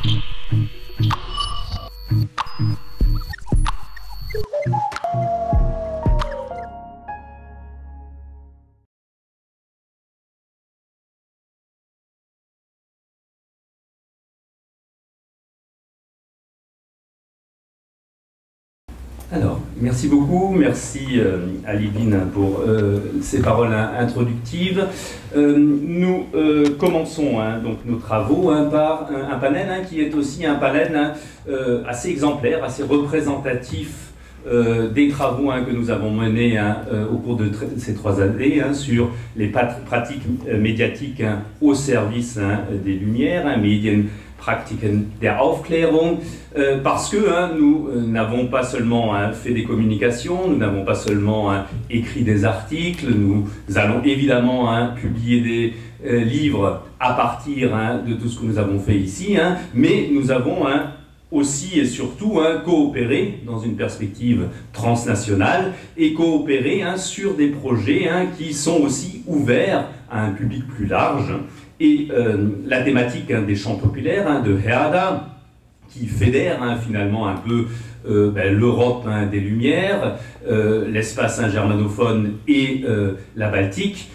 Alors, merci beaucoup, merci à Lidvine pour ces paroles introductives. Nous commençons donc nos travaux par un panel qui est aussi un panel assez exemplaire, assez représentatif des travaux que nous avons menés au cours de ces 3 années sur les pratiques médiatiques au service des Lumières, Medienpraktiken der Aufklärung, parce que nous n'avons pas seulement fait des communications, nous n'avons pas seulement écrit des articles, nous allons évidemment publier des livres à partir de tout ce que nous avons fait ici, mais nous avons aussi et surtout coopérer dans une perspective transnationale et coopérer sur des projets qui sont aussi ouverts à un public plus large. Et la thématique des chants populaires de Herder, qui fédère finalement un peu l'Europe des Lumières, l'espace germanophone et la Baltique,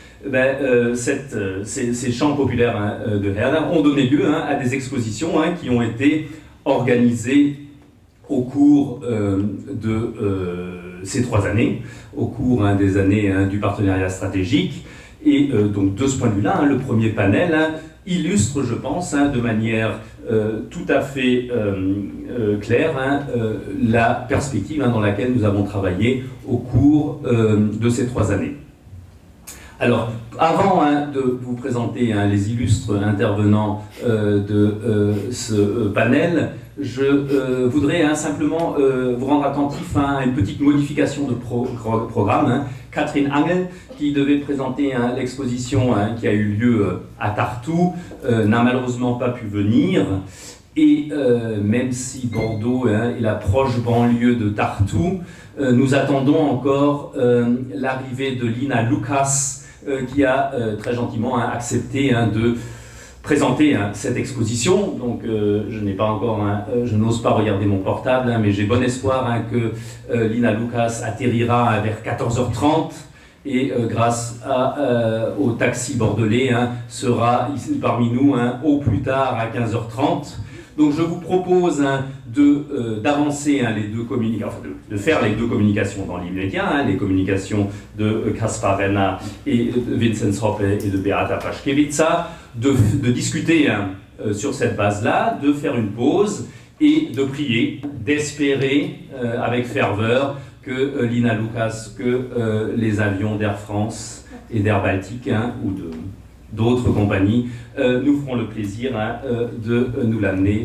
ces chants populaires de Herder ont donné lieu à des expositions qui ont été organisées au cours de ces 3 années, au cours des années du partenariat stratégique. Et donc de ce point de vue-là, le premier panel illustre, je pense, de manière tout à fait claire la perspective dans laquelle nous avons travaillé au cours de ces 3 années. Alors, avant de vous présenter les illustres intervenants de ce panel, je voudrais simplement vous rendre attentif à une petite modification de programme. Catherine Angel, qui devait présenter l'exposition qui a eu lieu à Tartu, n'a malheureusement pas pu venir. Et même si Bordeaux est la proche banlieue de Tartu, nous attendons encore l'arrivée de Lina Lucas, qui a très gentiment accepté de présenter cette exposition. Donc je n'ai pas encore, je n'ose pas regarder mon portable, mais j'ai bon espoir que Lina Lucas atterrira vers 14h30 et grâce au taxi bordelais sera ici parmi nous au plus tard à 15h30. Donc je vous propose d'avancer les deux communications, de faire les 2 communications dans l'immédiat, les communications de Kaspar Renna et de Vinzenz Hoppe et de Beata Paschkewitza, de discuter sur cette base-là, de faire une pause et de prier, d'espérer avec ferveur que Lina Lucas, que les avions d'Air France et d'Air Baltique ou d'autres compagnies nous feront le plaisir de nous l'amener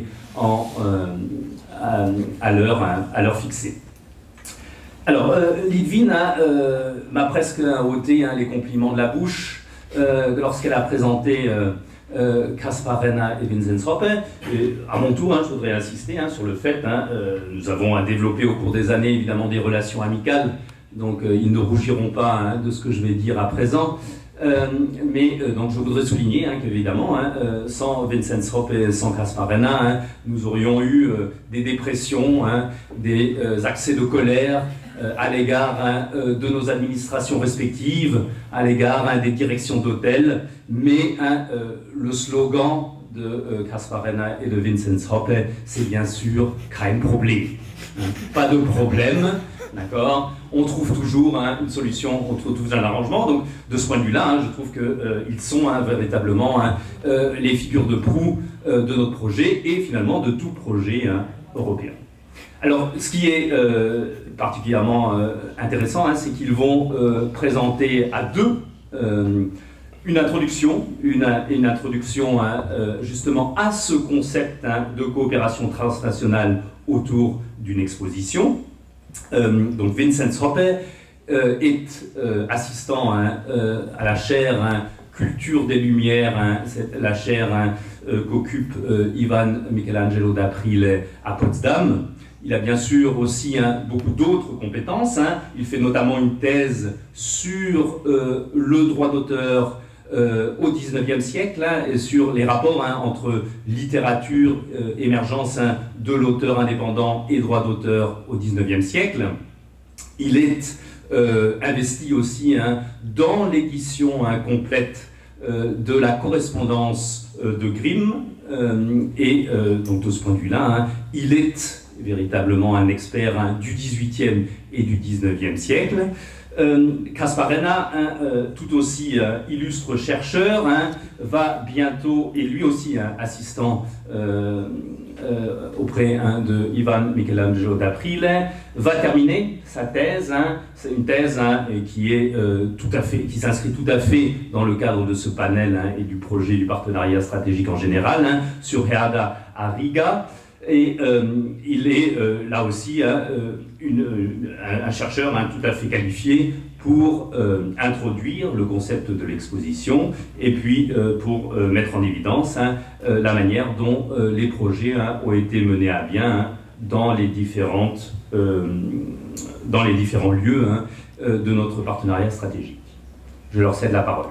à l'heure fixée. Alors, Lidvine m'a presque ôté les compliments de la bouche lorsqu'elle a présenté Kaspar Renna et Vinzenz Hoppe. Et à mon tour, je voudrais insister sur le fait, nous avons développé au cours des années évidemment des relations amicales, donc ils ne rougiront pas de ce que je vais dire à présent. Donc je voudrais souligner qu'évidemment, sans Vinzenz Hoppe et sans Kaspar Renna, nous aurions eu des dépressions, des accès de colère à l'égard de nos administrations respectives, à l'égard des directions d'hôtels, mais le slogan de Kaspar Renna et de Vinzenz Hoppe, c'est bien sûr « kein Problem ». Pas de problème, d'accord. On trouve toujours une solution, on trouve toujours un arrangement. Donc, de ce point de vue-là, je trouve qu'ils sont véritablement les figures de proue de notre projet et finalement de tout projet européen. Alors, ce qui est particulièrement intéressant, c'est qu'ils vont présenter à 2 une introduction justement à ce concept de coopération transnationale autour d'une exposition. Donc Vinzenz Hoppe est assistant à la chaire Culture des Lumières, la chaire qu'occupe Ivan Michelangelo d'Aprile à Potsdam. Il a bien sûr aussi beaucoup d'autres compétences. Il fait notamment une thèse sur le droit d'auteur au XIXe siècle et sur les rapports entre littérature, émergence de l'auteur indépendant et droit d'auteur au XIXe siècle. Il est investi aussi dans l'édition complète de la correspondance de Grimm et donc de ce point de vue-là, il est véritablement un expert du XVIIIe et du XIXe siècle. Casparena, tout aussi illustre chercheur, va bientôt, et lui aussi assistant auprès de Ivan Michelangelo d'Aprile, va terminer sa thèse. C'est une thèse qui est qui s'inscrit tout à fait dans le cadre de ce panel et du projet du partenariat stratégique en général sur Herder à Riga. Et il est là aussi un chercheur tout à fait qualifié pour introduire le concept de l'exposition et puis pour mettre en évidence la manière dont les projets ont été menés à bien dans les différents lieux de notre partenariat stratégique. Je leur cède la parole.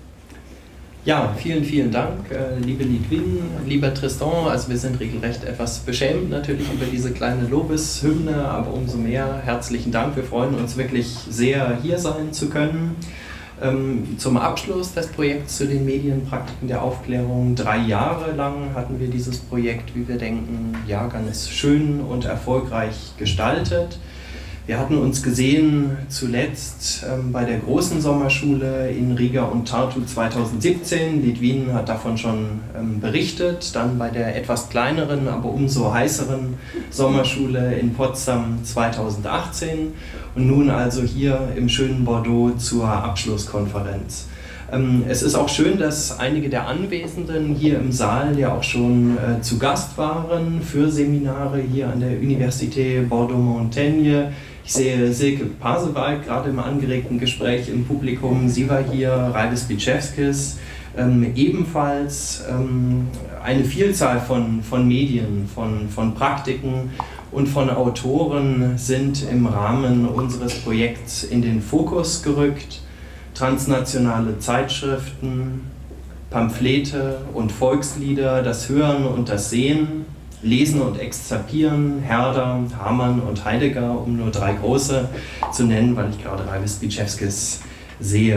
Ja, vielen Dank, liebe Litwin, lieber Tristan. Also wir sind regelrecht etwas beschämt natürlich über diese kleine Lobeshymne, aber umso mehr herzlichen Dank. Wir freuen uns wirklich sehr, hier sein zu können. Zum Abschluss des Projekts zu den Medienpraktiken der Aufklärung, 3 Jahre lang hatten wir dieses Projekt, wie wir denken, ja, ganz schön und erfolgreich gestaltet. Wir hatten uns gesehen zuletzt bei der großen Sommerschule in Riga und Tartu 2017. Litwin hat davon schon berichtet. Dann bei der etwas kleineren, aber umso heißeren Sommerschule in Potsdam 2018. Und nun also hier im schönen Bordeaux zur Abschlusskonferenz. Es ist auch schön, dass einige der Anwesenden hier im Saal ja auch schon zu Gast waren für Seminare hier an der Université Bordeaux-Montaigne. Ich sehe Silke Pasewalk gerade im angeregten Gespräch im Publikum. Sie war hier, Raivis Bičevskis, ebenfalls eine Vielzahl von Medien, von Praktiken und von Autoren sind im Rahmen unseres Projekts in den Fokus gerückt. Transnationale Zeitschriften, Pamphlete und Volkslieder, das Hören und das Sehen, Lesen und Exzerpieren, Herder, Hamann und Heidegger, um nur 3 große zu nennen, weil ich gerade Raivis Bičevskis sehe.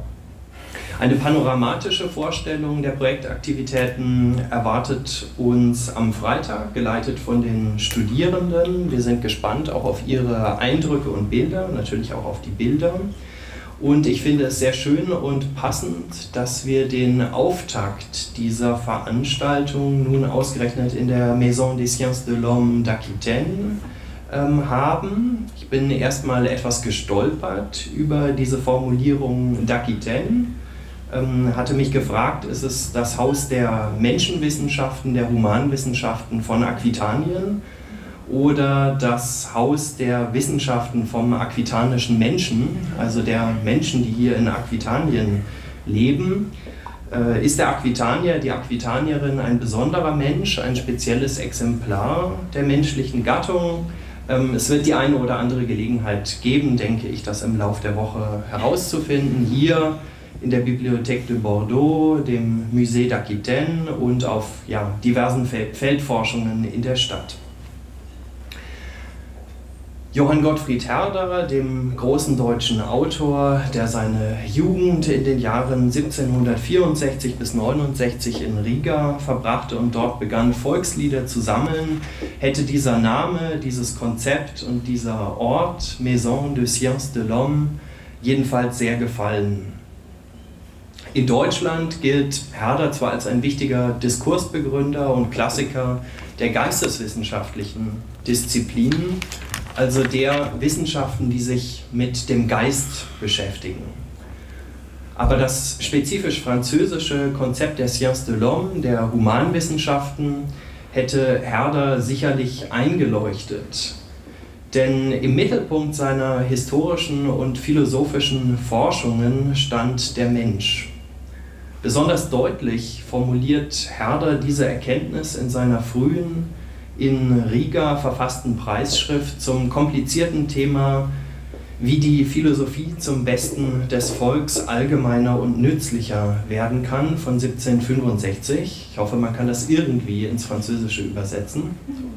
Eine panoramatische Vorstellung der Projektaktivitäten erwartet uns am Freitag, geleitet von den Studierenden. Wir sind gespannt auch auf ihre Eindrücke und Bilder, natürlich auch auf die Bilder. Und ich finde es sehr schön und passend, dass wir den Auftakt dieser Veranstaltung nun ausgerechnet in der Maison des Sciences de l'Homme d'Aquitaine haben. Ich bin erstmal etwas gestolpert über diese Formulierung d'Aquitaine, hatte mich gefragt, ist es das Haus der Menschenwissenschaften, der Humanwissenschaften von Aquitanien oder das Haus der Wissenschaften vom aquitanischen Menschen, also der Menschen, die hier in Aquitanien leben. Ist der Aquitanier, die Aquitanierin ein besonderer Mensch, ein spezielles Exemplar der menschlichen Gattung? Es wird die eine oder andere Gelegenheit geben, denke ich, das im Laufe der Woche herauszufinden, hier in der Bibliothèque de Bordeaux, dem Musée d'Aquitaine und auf diversen Feldforschungen in der Stadt. Johann Gottfried Herder, dem großen deutschen Autor, der seine Jugend in den Jahren 1764 bis 69 in Riga verbrachte und dort begann, Volkslieder zu sammeln, hätte dieser Name, dieses Konzept und dieser Ort, Maison des Sciences de l'Homme, jedenfalls sehr gefallen. In Deutschland gilt Herder zwar als ein wichtiger Diskursbegründer und Klassiker der geisteswissenschaftlichen Disziplinen, also der Wissenschaften, die sich mit dem Geist beschäftigen. Aber das spezifisch französische Konzept der Sciences de l'Homme, der Humanwissenschaften, hätte Herder sicherlich eingeleuchtet. Denn im Mittelpunkt seiner historischen und philosophischen Forschungen stand der Mensch. Besonders deutlich formuliert Herder diese Erkenntnis in seiner frühen, in Riga verfassten Preisschrift zum komplizierten Thema wie die Philosophie zum Besten des Volks allgemeiner und nützlicher werden kann von 1765. Ich hoffe, man kann das irgendwie ins Französische übersetzen.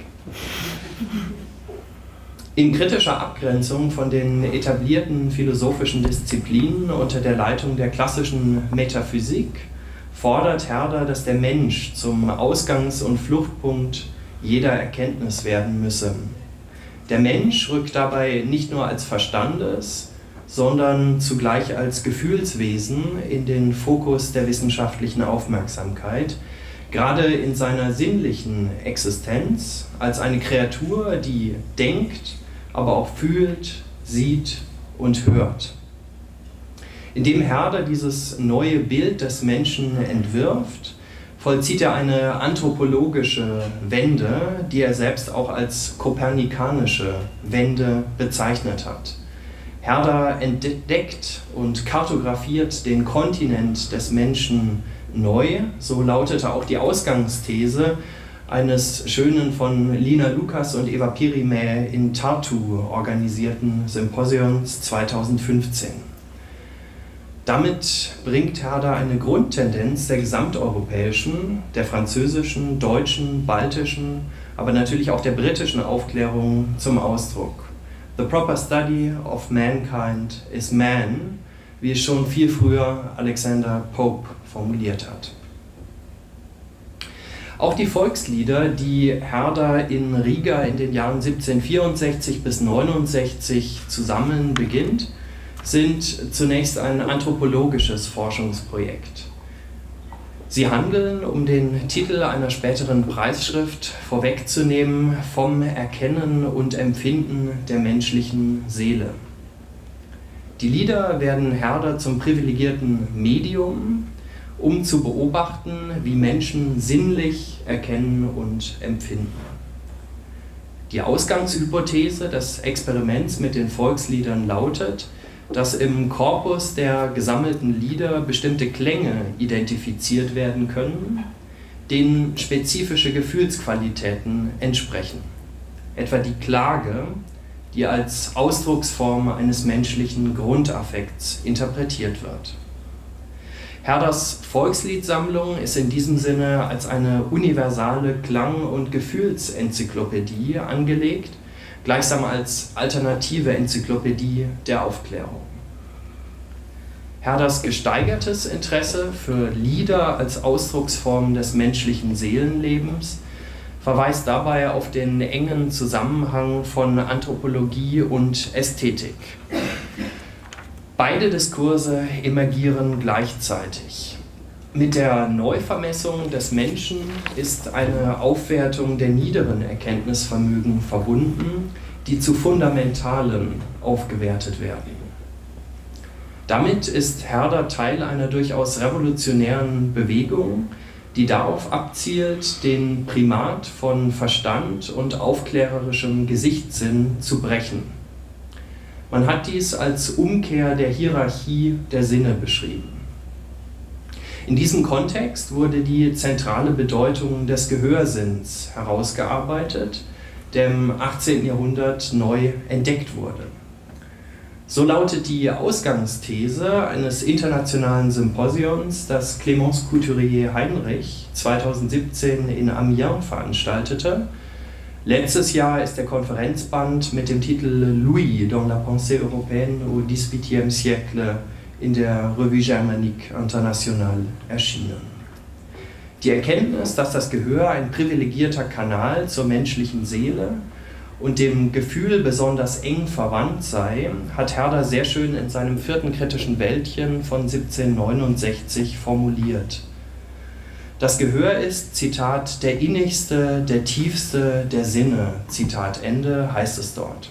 In kritischer Abgrenzung von den etablierten philosophischen Disziplinen unter der Leitung der klassischen Metaphysik fordert Herder, dass der Mensch zum Ausgangs- und Fluchtpunkt jeder Erkenntnis werden müsse. Der Mensch rückt dabei nicht nur als Verstandes, sondern zugleich als Gefühlswesen in den Fokus der wissenschaftlichen Aufmerksamkeit, gerade in seiner sinnlichen Existenz als eine Kreatur, die denkt, aber auch fühlt, sieht und hört. Indem Herder dieses neue Bild des Menschen entwirft, vollzieht er eine anthropologische Wende, die er selbst auch als kopernikanische Wende bezeichnet hat. Herder entdeckt und kartografiert den Kontinent des Menschen neu, so lautete auch die Ausgangsthese eines schönen von Lina Lukas und Eva Pirimä in Tartu organisierten Symposions 2015. Damit bringt Herder eine Grundtendenz der gesamteuropäischen, der französischen, deutschen, baltischen, aber natürlich auch der britischen Aufklärung zum Ausdruck. The proper study of mankind is man, wie es schon viel früher Alexander Pope formuliert hat. Auch die Volkslieder, die Herder in Riga in den Jahren 1764 bis 1769 zu sammeln beginnt, sind zunächst ein anthropologisches Forschungsprojekt. Sie handeln, um den Titel einer späteren Preisschrift vorwegzunehmen, vom Erkennen und Empfinden der menschlichen Seele. Die Lieder werden Herder zum privilegierten Medium, um zu beobachten, wie Menschen sinnlich erkennen und empfinden. Die Ausgangshypothese des Experiments mit den Volksliedern lautet, dass im Korpus der gesammelten Lieder bestimmte Klänge identifiziert werden können, denen spezifische Gefühlsqualitäten entsprechen. Etwa die Klage, die als Ausdrucksform eines menschlichen Grundaffekts interpretiert wird. Herders Volksliedsammlung ist in diesem Sinne als eine universale Klang- und Gefühlsenzyklopädie angelegt, gleichsam als alternative Enzyklopädie der Aufklärung. Herders gesteigertes Interesse für Lieder als Ausdrucksform des menschlichen Seelenlebens verweist dabei auf den engen Zusammenhang von Anthropologie und Ästhetik. Beide Diskurse emergieren gleichzeitig. Mit der Neuvermessung des Menschen ist eine Aufwertung der niederen Erkenntnisvermögen verbunden, die zu fundamentalen aufgewertet werden. Damit ist Herder Teil einer durchaus revolutionären Bewegung, die darauf abzielt, den Primat von Verstand und aufklärerischem Gesichtssinn zu brechen. Man hat dies als Umkehr der Hierarchie der Sinne beschrieben. In diesem Kontext wurde die zentrale Bedeutung des Gehörsinns herausgearbeitet, der im 18. Jahrhundert neu entdeckt wurde. So lautet die Ausgangsthese eines internationalen Symposions, das Clémence Couturier-Heinrich 2017 in Amiens veranstaltete. Letztes Jahr ist der Konferenzband mit dem Titel Louis dans la pensée européenne au XVIIIe siècle in der Revue Germanique Internationale erschienen. Die Erkenntnis, dass das Gehör ein privilegierter Kanal zur menschlichen Seele und dem Gefühl besonders eng verwandt sei, hat Herder sehr schön in seinem 4. kritischen Wäldchen von 1769 formuliert. Das Gehör ist, Zitat, der innigste, der tiefste der Sinne, Zitat Ende, heißt es dort.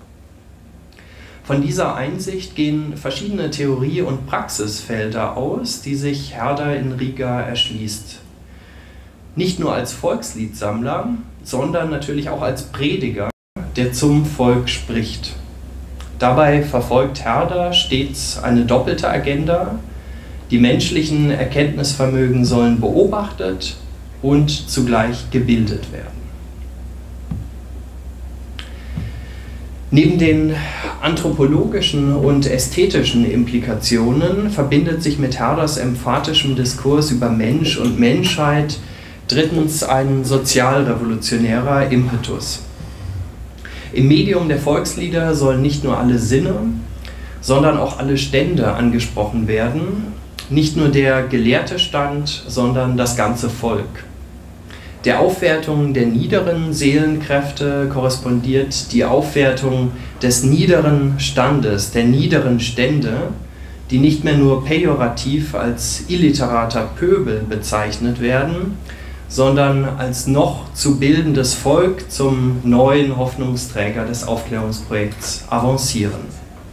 Von dieser Einsicht gehen verschiedene Theorie- und Praxisfelder aus, die sich Herder in Riga erschließt. Nicht nur als Volksliedsammler, sondern natürlich auch als Prediger, der zum Volk spricht. Dabei verfolgt Herder stets eine doppelte Agenda. Die menschlichen Erkenntnisvermögen sollen beobachtet und zugleich gebildet werden. Neben den anthropologischen und ästhetischen Implikationen verbindet sich mit Herders emphatischem Diskurs über Mensch und Menschheit drittens ein sozialrevolutionärer Impetus. Im Medium der Volkslieder sollen nicht nur alle Sinne, sondern auch alle Stände angesprochen werden, nicht nur der gelehrte Stand, sondern das ganze Volk. Der Aufwertung der niederen Seelenkräfte korrespondiert die Aufwertung des niederen Standes, der niederen Stände, die nicht mehr nur pejorativ als illiterater Pöbel bezeichnet werden, sondern als noch zu bildendes Volk zum neuen Hoffnungsträger des Aufklärungsprojekts avancieren.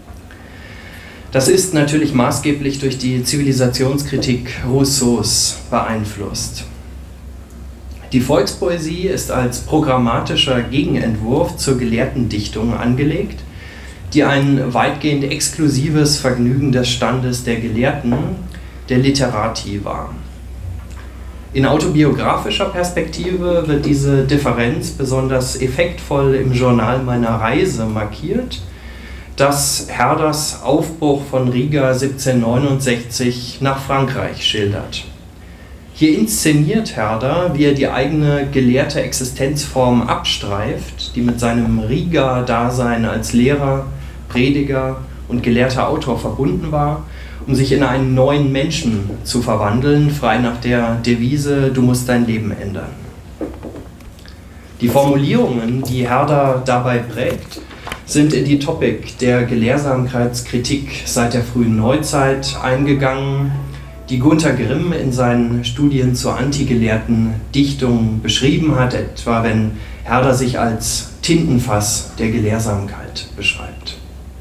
Das ist natürlich maßgeblich durch die Zivilisationskritik Rousseaus beeinflusst. Die Volkspoesie ist als programmatischer Gegenentwurf zur gelehrten Dichtung angelegt, die ein weitgehend exklusives Vergnügen des Standes der Gelehrten, der Literati war. In autobiografischer Perspektive wird diese Differenz besonders effektvoll im Journal meiner Reise markiert, das Herders Aufbruch von Riga 1769 nach Frankreich schildert. Hier inszeniert Herder, wie er die eigene gelehrte Existenzform abstreift, die mit seinem Riga-Dasein als Lehrer, Prediger und gelehrter Autor verbunden war, um sich in einen neuen Menschen zu verwandeln, frei nach der Devise „Du musst dein Leben ändern". Die Formulierungen, die Herder dabei prägt, sind in die Topik der Gelehrsamkeitskritik seit der frühen Neuzeit eingegangen, die Gunter Grimm in seinen Studien zur antigelehrten Dichtung beschrieben hat, etwa wenn Herder sich als Tintenfass der Gelehrsamkeit beschreibt.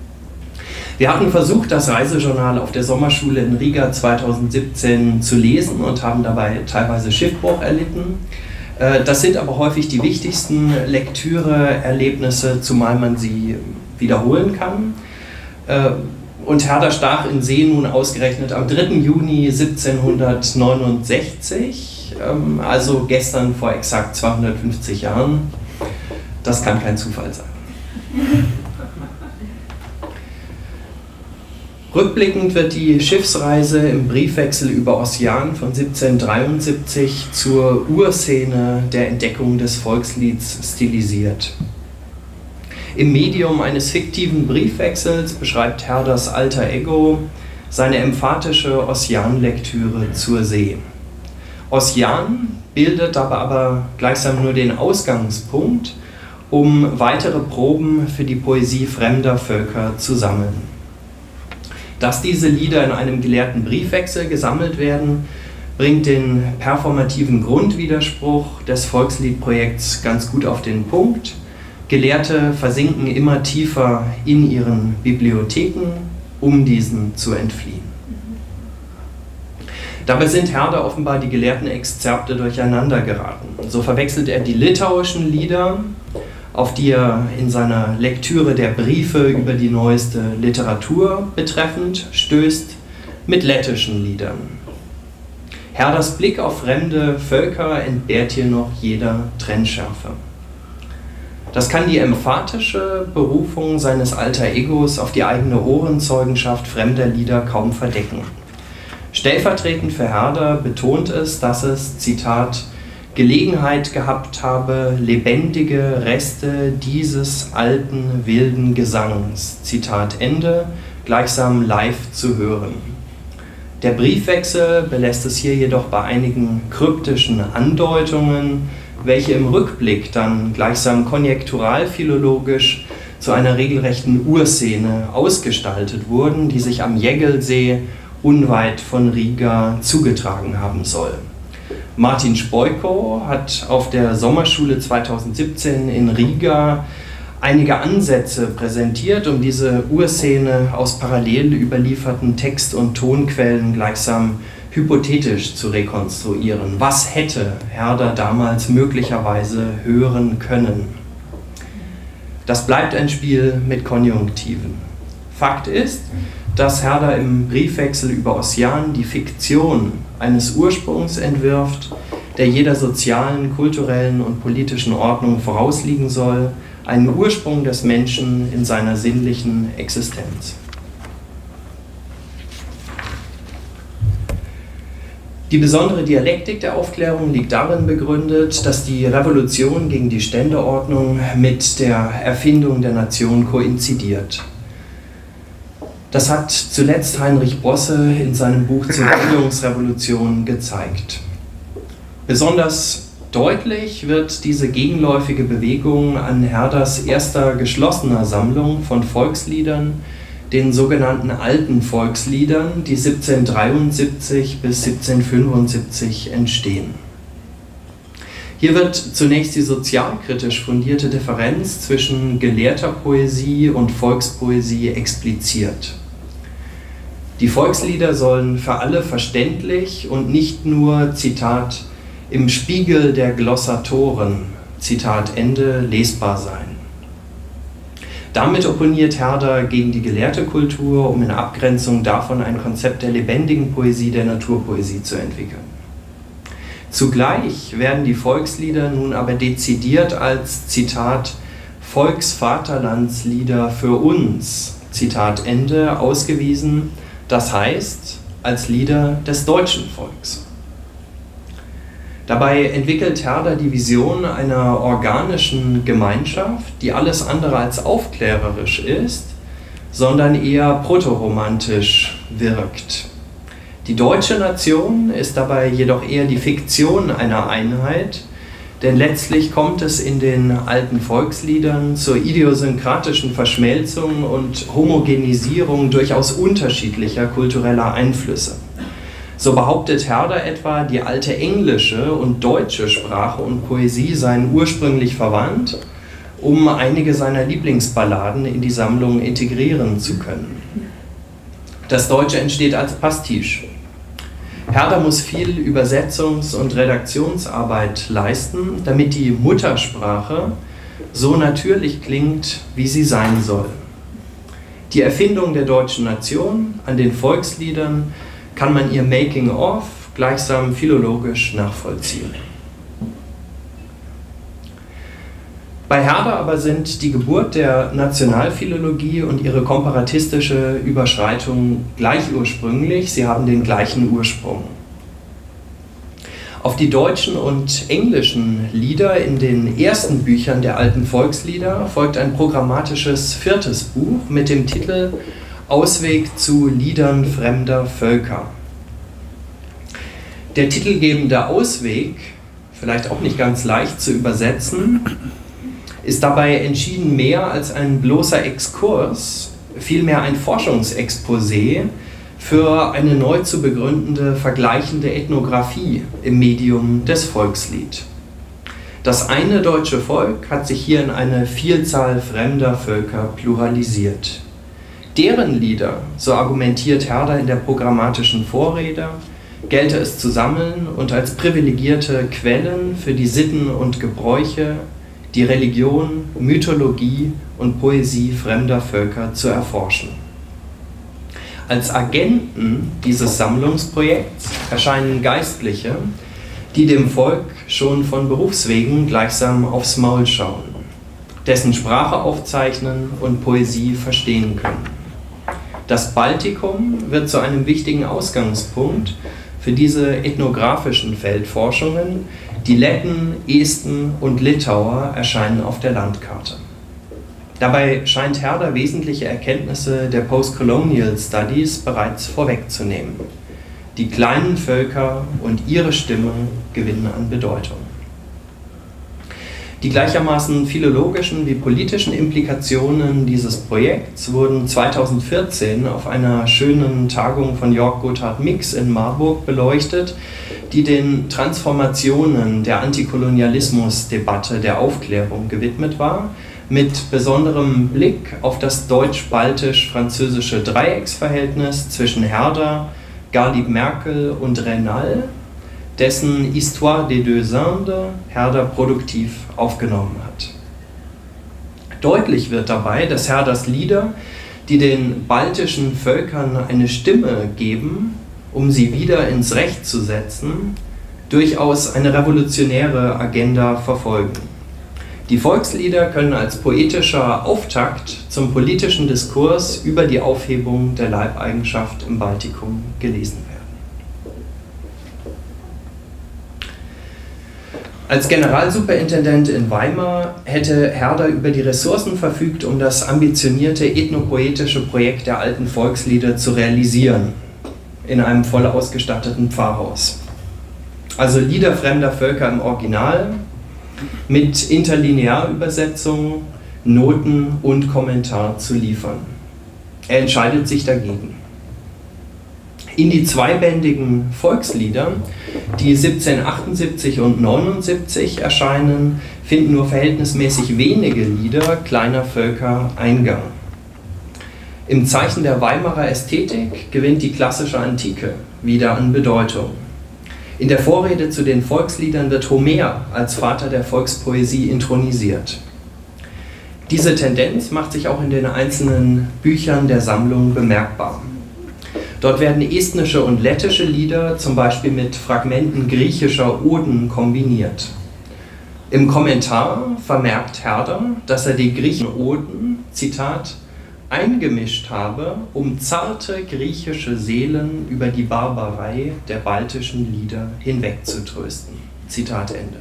Wir hatten versucht, das Reisejournal auf der Sommerschule in Riga 2017 zu lesen und haben dabei teilweise Schiffbruch erlitten. Das sind aber häufig die wichtigsten Lektüre-Erlebnisse, zumal man sie wiederholen kann. Und Herder stach in See nun ausgerechnet am 3. Juni 1769, also gestern vor exakt 250 Jahren. Das kann kein Zufall sein. Rückblickend wird die Schiffsreise im Briefwechsel über Ossian von 1773 zur Urszene der Entdeckung des Volkslieds stilisiert. Im Medium eines fiktiven Briefwechsels beschreibt Herders alter Ego seine emphatische Ossian-Lektüre zur See. Ossian bildet aber gleichsam nur den Ausgangspunkt, um weitere Proben für die Poesie fremder Völker zu sammeln. Dass diese Lieder in einem gelehrten Briefwechsel gesammelt werden, bringt den performativen Grundwiderspruch des Volksliedprojekts ganz gut auf den Punkt. Gelehrte versinken immer tiefer in ihren Bibliotheken, um diesen zu entfliehen. Dabei sind Herder offenbar die gelehrten Exzerpte durcheinander geraten. So verwechselt er die litauischen Lieder, auf die er in seiner Lektüre der Briefe über die neueste Literatur betreffend stößt, mit lettischen Liedern. Herders Blick auf fremde Völker entbehrt hier noch jeder Trennschärfe. Das kann die emphatische Berufung seines alter Egos auf die eigene Ohrenzeugenschaft fremder Lieder kaum verdecken. Stellvertretend für Herder betont es, dass es, Zitat, Gelegenheit gehabt habe, lebendige Reste dieses alten, wilden Gesangs, Zitat Ende, gleichsam live zu hören. Der Briefwechsel belässt es hier jedoch bei einigen kryptischen Andeutungen, welche im Rückblick dann gleichsam konjekturalphilologisch zu einer regelrechten Urszene ausgestaltet wurden, die sich am Jägelsee unweit von Riga zugetragen haben soll. Martin Spojko hat auf der Sommerschule 2017 in Riga einige Ansätze präsentiert, um diese Urszene aus parallel überlieferten Text- und Tonquellen gleichsam hypothetisch zu rekonstruieren. Was hätte Herder damals möglicherweise hören können? Das bleibt ein Spiel mit Konjunktiven. Fakt ist, dass Herder im Briefwechsel über Ossian die Fiktion eines Ursprungs entwirft, der jeder sozialen, kulturellen und politischen Ordnung vorausliegen soll, einen Ursprung des Menschen in seiner sinnlichen Existenz. Die besondere Dialektik der Aufklärung liegt darin begründet, dass die Revolution gegen die Ständeordnung mit der Erfindung der Nation koinzidiert. Das hat zuletzt Heinrich Bosse in seinem Buch zur Bildungsrevolution gezeigt. Besonders deutlich wird diese gegenläufige Bewegung an Herders erster geschlossener Sammlung von Volksliedern, den sogenannten alten Volksliedern, die 1773 bis 1775 entstehen. Hier wird zunächst die sozialkritisch fundierte Differenz zwischen gelehrter Poesie und Volkspoesie expliziert. Die Volkslieder sollen für alle verständlich und nicht nur, Zitat, im Spiegel der Glossatoren, Zitat Ende, lesbar sein. Damit opponiert Herder gegen die gelehrte Kultur, um in Abgrenzung davon ein Konzept der lebendigen Poesie, der Naturpoesie zu entwickeln. Zugleich werden die Volkslieder nun aber dezidiert als, Zitat, Volksvaterlandslieder für uns, Zitat Ende, ausgewiesen, das heißt, als Lieder des deutschen Volks. Dabei entwickelt Herder die Vision einer organischen Gemeinschaft, die alles andere als aufklärerisch ist, sondern eher protoromantisch wirkt. Die deutsche Nation ist dabei jedoch eher die Fiktion einer Einheit, denn letztlich kommt es in den alten Volksliedern zur idiosynkratischen Verschmelzung und Homogenisierung durchaus unterschiedlicher kultureller Einflüsse. So behauptet Herder etwa, die alte englische und deutsche Sprache und Poesie seien ursprünglich verwandt, um einige seiner Lieblingsballaden in die Sammlung integrieren zu können. Das Deutsche entsteht als Pastiche. Herder muss viel Übersetzungs- und Redaktionsarbeit leisten, damit die Muttersprache so natürlich klingt, wie sie sein soll. Die Erfindung der deutschen Nation an den Volksliedern kann man ihr Making-of gleichsam philologisch nachvollziehen. Bei Herder aber sind die Geburt der Nationalphilologie und ihre komparatistische Überschreitung gleich ursprünglich, sie haben den gleichen Ursprung. Auf die deutschen und englischen Lieder in den ersten Büchern der alten Volkslieder folgt ein programmatisches viertes Buch mit dem Titel Ausweg zu Liedern fremder Völker. Der titelgebende Ausweg, vielleicht auch nicht ganz leicht zu übersetzen, ist dabei entschieden mehr als ein bloßer Exkurs, vielmehr ein Forschungsexposé für eine neu zu begründende vergleichende Ethnographie im Medium des Volkslied. Das eine deutsche Volk hat sich hier in eine Vielzahl fremder Völker pluralisiert. Deren Lieder, so argumentiert Herder in der programmatischen Vorrede, gelte es zu sammeln und als privilegierte Quellen für die Sitten und Gebräuche, die Religion, Mythologie und Poesie fremder Völker zu erforschen. Als Agenten dieses Sammlungsprojekts erscheinen Geistliche, die dem Volk schon von Berufswegen gleichsam aufs Maul schauen, dessen Sprache aufzeichnen und Poesie verstehen können. Das Baltikum wird zu einem wichtigen Ausgangspunkt für diese ethnografischen Feldforschungen. Die Letten, Esten und Litauer erscheinen auf der Landkarte. Dabei scheint Herder wesentliche Erkenntnisse der Postcolonial Studies bereits vorwegzunehmen. Die kleinen Völker und ihre Stimme gewinnen an Bedeutung. Die gleichermaßen philologischen wie politischen Implikationen dieses Projekts wurden 2014 auf einer schönen Tagung von Jörg Gotthard Mix in Marburg beleuchtet, die den Transformationen der Antikolonialismusdebatte der Aufklärung gewidmet war, mit besonderem Blick auf das deutsch-baltisch-französische Dreiecksverhältnis zwischen Herder, Garlieb Merkel und Raynal, dessen Histoire des deux Indes Herder produktiv aufgenommen hat. Deutlich wird dabei, dass Herders Lieder, die den baltischen Völkern eine Stimme geben, um sie wieder ins Recht zu setzen, durchaus eine revolutionäre Agenda verfolgen. Die Volkslieder können als poetischer Auftakt zum politischen Diskurs über die Aufhebung der Leibeigenschaft im Baltikum gelesen werden. Als Generalsuperintendent in Weimar hätte Herder über die Ressourcen verfügt, um das ambitionierte ethnopoetische Projekt der alten Volkslieder zu realisieren, in einem voll ausgestatteten Pfarrhaus. Also Lieder fremder Völker im Original, mit Interlinearübersetzung, Noten und Kommentar zu liefern. Er entscheidet sich dagegen. In die zweibändigen Volkslieder, die 1778 und 79 erscheinen, finden nur verhältnismäßig wenige Lieder kleiner Völker Eingang. Im Zeichen der Weimarer Ästhetik gewinnt die klassische Antike wieder an Bedeutung. In der Vorrede zu den Volksliedern wird Homer als Vater der Volkspoesie intronisiert. Diese Tendenz macht sich auch in den einzelnen Büchern der Sammlung bemerkbar. Dort werden estnische und lettische Lieder zum Beispiel mit Fragmenten griechischer Oden kombiniert. Im Kommentar vermerkt Herder, dass er die griechischen Oden, Zitat, eingemischt habe, um zarte griechische Seelen über die Barbarei der baltischen Lieder hinwegzutrösten. Zitat Ende.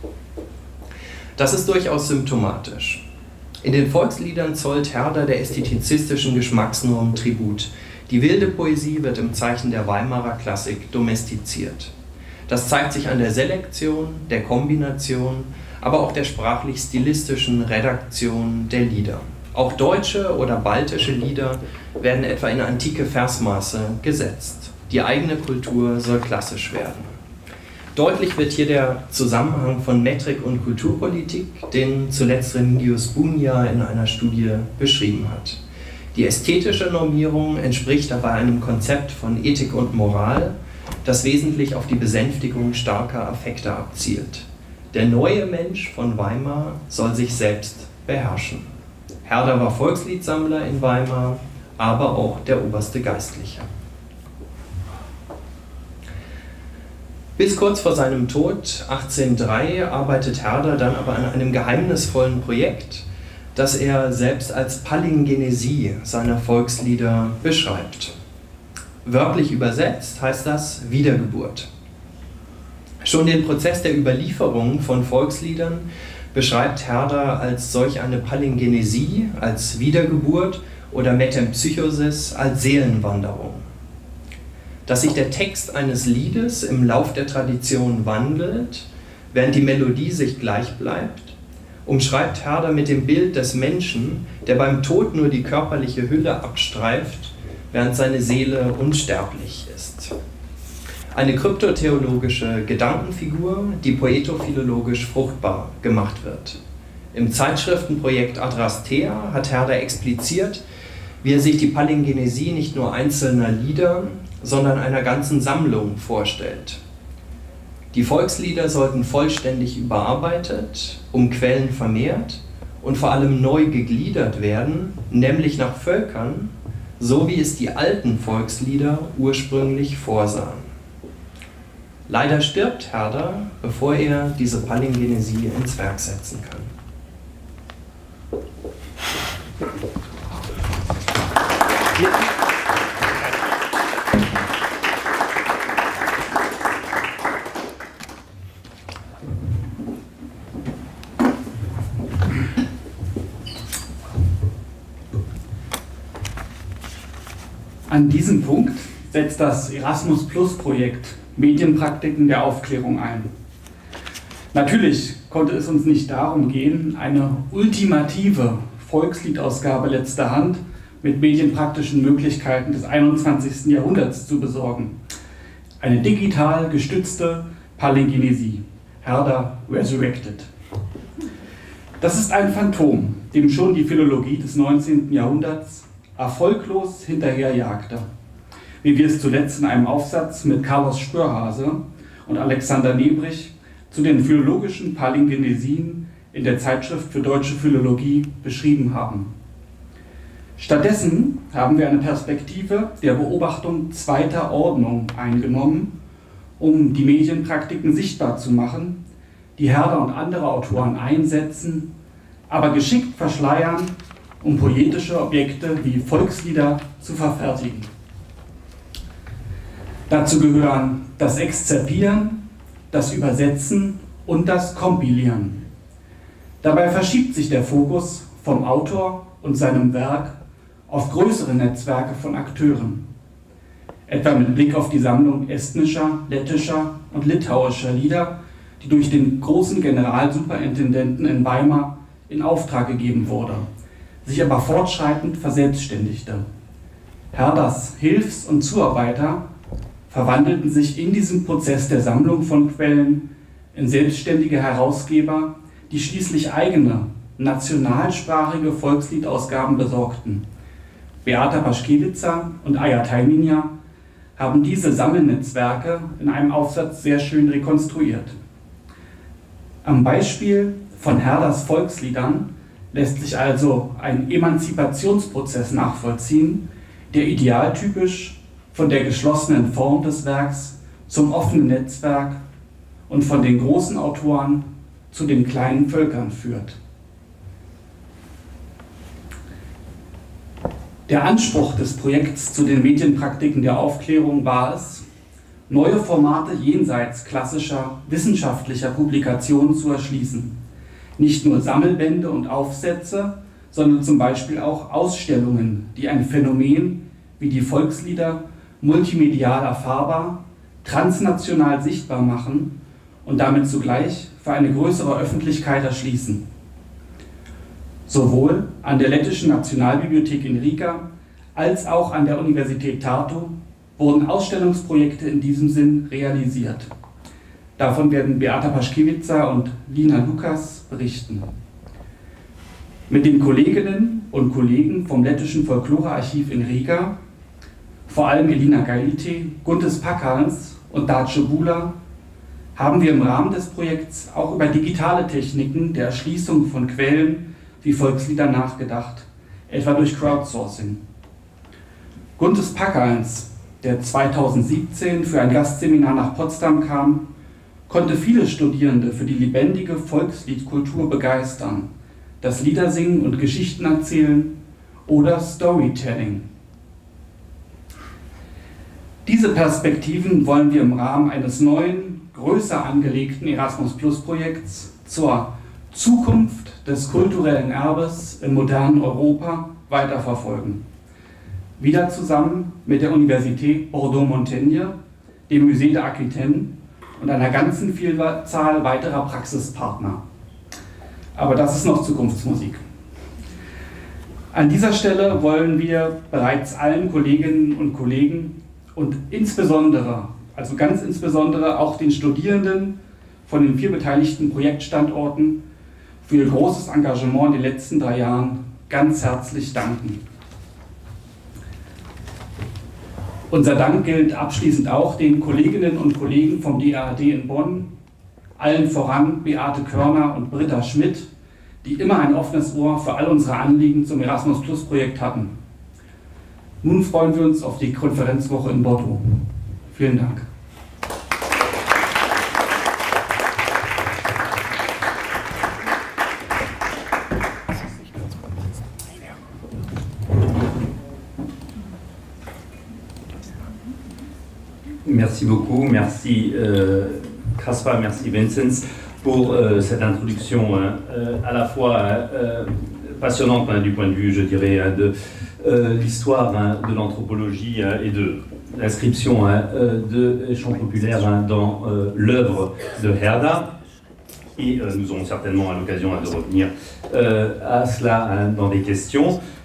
Das ist durchaus symptomatisch. In den Volksliedern zollt Herder der ästhetizistischen Geschmacksnorm Tribut. Die wilde Poesie wird im Zeichen der Weimarer Klassik domestiziert. Das zeigt sich an der Selektion, der Kombination, aber auch der sprachlich-stilistischen Redaktion der Lieder. Auch deutsche oder baltische Lieder werden etwa in antike Versmaße gesetzt. Die eigene Kultur soll klassisch werden. Deutlich wird hier der Zusammenhang von Metrik und Kulturpolitik, den zuletzt Remigius Bunja in einer Studie beschrieben hat. Die ästhetische Normierung entspricht dabei einem Konzept von Ethik und Moral, das wesentlich auf die Besänftigung starker Affekte abzielt. Der neue Mensch von Weimar soll sich selbst beherrschen. Herder war Volksliedsammler in Weimar, aber auch der oberste Geistliche. Bis kurz vor seinem Tod 1803 arbeitet Herder dann aber an einem geheimnisvollen Projekt, das er selbst als Palingenesie seiner Volkslieder beschreibt. Wörtlich übersetzt heißt das Wiedergeburt. Schon den Prozess der Überlieferung von Volksliedern beschreibt Herder als solch eine Palingenesie, als Wiedergeburt oder Metempsychosis als Seelenwanderung. Dass sich der Text eines Liedes im Lauf der Tradition wandelt, während die Melodie sich gleich bleibt, umschreibt Herder mit dem Bild des Menschen, der beim Tod nur die körperliche Hülle abstreift, während seine Seele unsterblich ist. Eine kryptotheologische Gedankenfigur, die poetophilologisch fruchtbar gemacht wird. Im Zeitschriftenprojekt Adrastea hat Herder expliziert, wie er sich die Palingenesie nicht nur einzelner Lieder, sondern einer ganzen Sammlung vorstellt. Die Volkslieder sollten vollständig überarbeitet, um Quellen vermehrt und vor allem neu gegliedert werden, nämlich nach Völkern, so wie es die alten Volkslieder ursprünglich vorsahen. Leider stirbt Herder, bevor er diese Palingenesie ins Werk setzen kann. An diesem Punkt setzt das Erasmus-Plus-Projekt Medienpraktiken der Aufklärung ein. Natürlich konnte es uns nicht darum gehen, eine ultimative Volksliedausgabe letzter Hand mit medienpraktischen Möglichkeiten des 21. Jahrhunderts zu besorgen. Eine digital gestützte Palingenesie, Herder Resurrected. Das ist ein Phantom, dem schon die Philologie des 19. Jahrhunderts erfolglos hinterherjagte, wie wir es zuletzt in einem Aufsatz mit Carlos Spörhase und Alexander Nebrich zu den philologischen Palingenesien in der Zeitschrift für Deutsche Philologie beschrieben haben. Stattdessen haben wir eine Perspektive der Beobachtung zweiter Ordnung eingenommen, um die Medienpraktiken sichtbar zu machen, die Herder und andere Autoren einsetzen, aber geschickt verschleiern, um poetische Objekte wie Volkslieder zu verfertigen. Dazu gehören das Exzerpieren, das Übersetzen und das Kompilieren. Dabei verschiebt sich der Fokus vom Autor und seinem Werk auf größere Netzwerke von Akteuren, etwa mit Blick auf die Sammlung estnischer, lettischer und litauischer Lieder, die durch den großen Generalsuperintendenten in Weimar in Auftrag gegeben wurde, sich aber fortschreitend verselbstständigte. Herders Hilfs- und Zuarbeiter verwandelten sich in diesem Prozess der Sammlung von Quellen in selbstständige Herausgeber, die schließlich eigene, nationalsprachige Volksliedausgaben besorgten. Beata Paschkewitzer und Aya Taiminja haben diese Sammelnetzwerke in einem Aufsatz sehr schön rekonstruiert. Am Beispiel von Herders Volksliedern lässt sich also ein Emanzipationsprozess nachvollziehen, der idealtypisch von der geschlossenen Form des Werks zum offenen Netzwerk und von den großen Autoren zu den kleinen Völkern führt. Der Anspruch des Projekts zu den Medienpraktiken der Aufklärung war es, neue Formate jenseits klassischer wissenschaftlicher Publikationen zu erschließen. Nicht nur Sammelbände und Aufsätze, sondern zum Beispiel auch Ausstellungen, die ein Phänomen wie die Volkslieder multimedial erfahrbar, transnational sichtbar machen und damit zugleich für eine größere Öffentlichkeit erschließen. Sowohl an der Lettischen Nationalbibliothek in Riga als auch an der Universität Tartu wurden Ausstellungsprojekte in diesem Sinn realisiert. Davon werden Beata Paschkewitzer und Lina Lukas berichten. Mit den Kolleginnen und Kollegen vom Lettischen Folklorearchiv in Riga, vor allem Elina Gailite, Guntes Pakals und Dace Bula, haben wir im Rahmen des Projekts auch über digitale Techniken der Erschließung von Quellen wie Volkslieder nachgedacht, etwa durch Crowdsourcing. Guntes Pakals, der 2017 für ein Gastseminar nach Potsdam kam, konnte viele Studierende für die lebendige Volksliedkultur begeistern, das Liedersingen und Geschichten erzählen oder Storytelling. Diese Perspektiven wollen wir im Rahmen eines neuen, größer angelegten Erasmus-Plus-Projekts zur Zukunft des kulturellen Erbes im modernen Europa weiterverfolgen. Wieder zusammen mit der Universität Bordeaux-Montaigne, dem Musée d'Aquitaine und einer ganzen Vielzahl weiterer Praxispartner. Aber das ist noch Zukunftsmusik. An dieser Stelle wollen wir bereits allen Kolleginnen und Kollegen und insbesondere, also ganz insbesondere auch den Studierenden von den 4 beteiligten Projektstandorten für ihr großes Engagement in den letzten 3 Jahren ganz herzlich danken. Unser Dank gilt abschließend auch den Kolleginnen und Kollegen vom DAAD in Bonn, allen voran Beate Körner und Britta Schmidt, die immer ein offenes Ohr für all unsere Anliegen zum Erasmus-Plus-Projekt hatten. Nun freuen wir uns auf die Konferenzwoche in Bordeaux. Vielen Dank. Merci beaucoup, merci Caspar, merci Vincenz pour cette introduction à la fois passionnante du point de vue, je dirais, de l'histoire de l'anthropologie et de l'inscription de chants populaires dans l'œuvre de Herder. Et nous aurons certainement l'occasion de revenir à cela dans des questions.